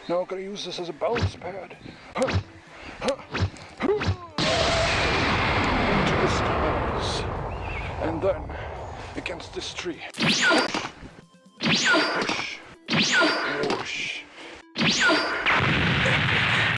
Now I'm gonna use this as a balance pad. Into the stars. And then against this tree.